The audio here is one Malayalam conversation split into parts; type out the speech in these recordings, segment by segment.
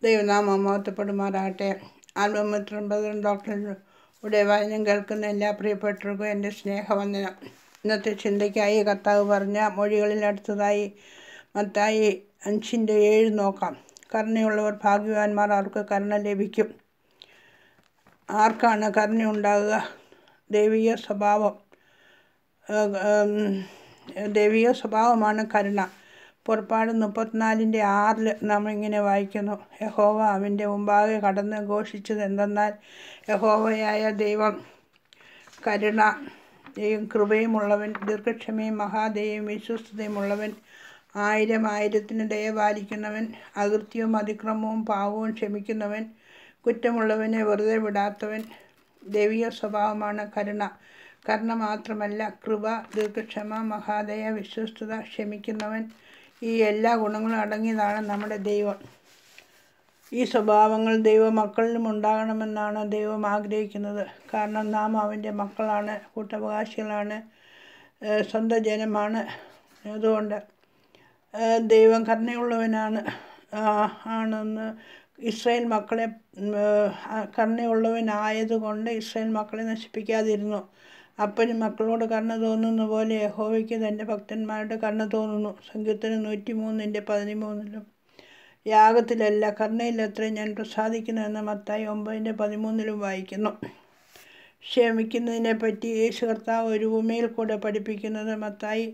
ദൈവനാമം മഹത്വപ്പെടുമാറാകട്ടെ. ആത്മമിത്രം ബ്രദറും ഡോക്ടറിലൂടെ വചനം കേൾക്കുന്ന എല്ലാ പ്രിയപ്പെട്ടവർക്കും എൻ്റെ സ്നേഹവന്ദനം. ഇന്നത്തെ ചിന്തയ്ക്കായി കർത്താവ് പറഞ്ഞ മൊഴികളിൽ അടുത്തതായി മത്തായി 5:7 നോക്കാം. കരുണയുള്ളവർ ഭാഗ്യവാന്മാർ, അവർക്ക് കരുണ ലഭിക്കും. ആർക്കാണ് കരുണയുണ്ടാകുക? ദൈവിക സ്വഭാവമാണ് കരുണ. പുറപ്പാട് 34:6 നാം ഇങ്ങനെ വായിക്കുന്നു: യഹോവ അവൻ്റെ മുമ്പാകെ കടന്ന് ഘോഷിച്ചത് എന്തെന്നാൽ, യഹോവയായ ദൈവം കരുണയും കൃപയുമുള്ളവൻ, ദീർഘക്ഷമയും മഹാദയയും വിശ്വസ്തതയുമുള്ളവൻ, 1000 ദയ പാലിക്കുന്നവൻ, അകൃത്യവും അതിക്രമവും പാവവും ക്ഷമിക്കുന്നവൻ, കുറ്റമുള്ളവനെ വെറുതെ വിടാത്തവൻ. ദൈവിക സ്വഭാവമാണ് കരുണ. കരുണ മാത്രമല്ല, കൃപ, ദീർഘക്ഷമ, മഹാദയ, വിശ്വസ്തത, ക്ഷമിക്കുന്നവൻ, ഈ എല്ലാ ഗുണങ്ങളും അടങ്ങിയതാണ് നമ്മുടെ ദൈവം. ഈ സ്വഭാവങ്ങൾ ദൈവമക്കളിലും ഉണ്ടാകണമെന്നാണ് ദൈവം ആഗ്രഹിക്കുന്നത്. കാരണം നാം അവൻ്റെ മക്കളാണ്, കൂട്ടവകാശികളാണ്, സ്വന്തം ജനമാണ്. അതുകൊണ്ട് ദൈവം കരുണയുള്ളവനാണ് ആണെന്ന് ഇസ്രായേൽ മക്കളെ കരുണയുള്ളവനായതുകൊണ്ട് ഇസ്രായേൽ മക്കളെ നശിപ്പിക്കാതിരുന്നു. അപ്പനും മക്കളോട് കരുണ തോന്നുന്ന പോലെ യഹോവയ്ക്ക് തൻ്റെ ഭക്തന്മാരോട് കരുണ തോന്നുന്നു. സങ്കീർത്തനം 103:13 യാഗത്തിലല്ല കരുണയിലത്രേ ഞാൻ പ്രസാദിക്കുന്നുവെന്ന് മത്തായി 9:13 വായിക്കുന്നു. ക്ഷമിക്കുന്നതിനെ പറ്റി യേശു കർത്താവ് ഒരു ഉപമയിൽ കൂടെ പഠിപ്പിക്കുന്നത് മത്തായി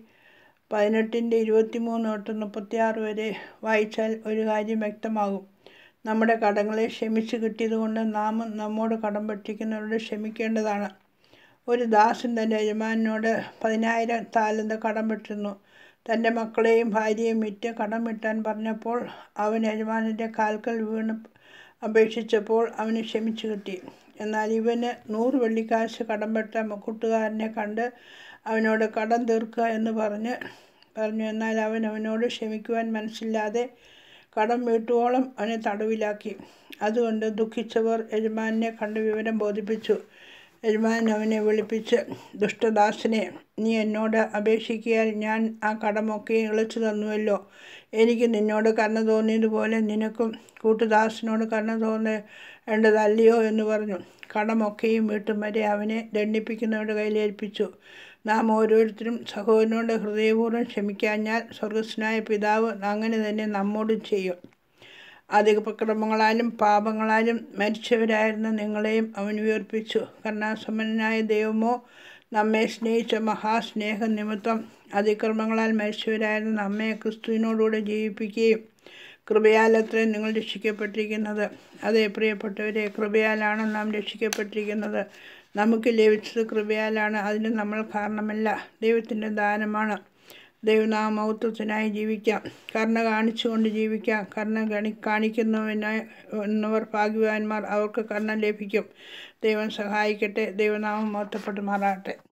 18:23-36 വായിച്ചാൽ ഒരു കാര്യം വ്യക്തമാകും. നമ്മുടെ കടങ്ങളെ ക്ഷമിച്ചു കിട്ടിയതുകൊണ്ട് നാമും നമ്മോട് കടം പറ്റിക്കുന്നവരോട് ക്ഷമിക്കേണ്ടതാണ്. ഒരു ദാസൻ തൻ്റെ യജമാനോട് 10,000 താലന്ത് കടം പെട്ടിരുന്നു. തൻ്റെ മക്കളെയും ഭാര്യയെയും വിറ്റ് കടം വീട്ടാൻ പറഞ്ഞപ്പോൾ അവൻ യജമാനൻ്റെ കാൽക്കൽ വീണ് അപേക്ഷിച്ചപ്പോൾ അവന് ക്ഷമിച്ചു കിട്ടി. എന്നാൽ ഇവന് 100 വെള്ളിക്കാശ് കടംപെട്ട കൂട്ടുകാരനെ കണ്ട് അവനോട് കടം തീർക്കുക എന്ന് പറഞ്ഞു. എന്നാൽ അവനോട് ക്ഷമിക്കുവാൻ മനസ്സില്ലാതെ കടം വീട്ടുവോളം അവനെ തടവിലാക്കി. അതുകൊണ്ട് ദുഃഖിച്ചവർ യജമാനെ കണ്ട് വിവരം ബോധിപ്പിച്ചു. യജമാനൻ അവനെ വിളിപ്പിച്ച്, ദുഷ്ടദാസനെ, നീ എന്നോട് അപേക്ഷിക്കയാൽ ഞാൻ ആ കടമൊക്കെ ഇളച്ചു തന്നുവല്ലോ. എനിക്ക് നിന്നോട് കരുണ തോന്നിയതുപോലെ നിനക്കും കൂട്ടുദാസനോട് കരുണ തോന്നേണ്ടതല്ലയോ എന്ന് പറഞ്ഞു. കടമൊക്കെയും വീട്ടും വരെ അവനെ ദണ്ഡിപ്പിക്കുന്നവരുടെ കയ്യിലേൽപ്പിച്ചു. നാം ഓരോരുത്തരും സഹോദരനോട് ഹൃദയപൂർവ്വം ക്ഷമിക്കാഞ്ഞാൽ സ്വർഗസ്ഥനായ പിതാവ് അങ്ങനെ തന്നെ നമ്മോടും ചെയ്യും. അതിക്രമങ്ങളാലും പാപങ്ങളാലും മരിച്ചവരായിരുന്ന നിങ്ങളെയും അവൻ ഉയർപ്പിച്ചു. കരുണാസമ്പന്നനായ ദൈവമോ നമ്മെ സ്നേഹിച്ച മഹാസ്നേഹം നിമിത്തം അതിക്രമങ്ങളാൽ മരിച്ചവരായിരുന്ന നമ്മെ ക്രിസ്തുവിനോടുകൂടെ ജീവിപ്പിക്കുകയും കൃപയാലത്രേ നിങ്ങൾ രക്ഷിക്കപ്പെട്ടിരിക്കുന്നത്. അതേ പ്രിയപ്പെട്ടവരെ, കൃപയാലാണ് നാം രക്ഷിക്കപ്പെട്ടിരിക്കുന്നത്. നമുക്ക് ലഭിച്ചത് കൃപയാലാണ്. അതിന് നമ്മൾ കാരണമല്ല, ദൈവത്തിൻ്റെ ദാനമാണ്. ദൈവനാമമഹത്വത്തിനായി ജീവിക്കാം, കരുണ കാണിച്ചുകൊണ്ട് ജീവിക്കാം. കരുണ കാണിക്കുന്നവർ ഭാഗ്യവാന്മാർ, അവർക്ക് കരുണ ലഭിക്കും. ദൈവം സഹായിക്കട്ടെ. ദൈവനാമം മഹത്വപ്പെടുമാറാകട്ടെ.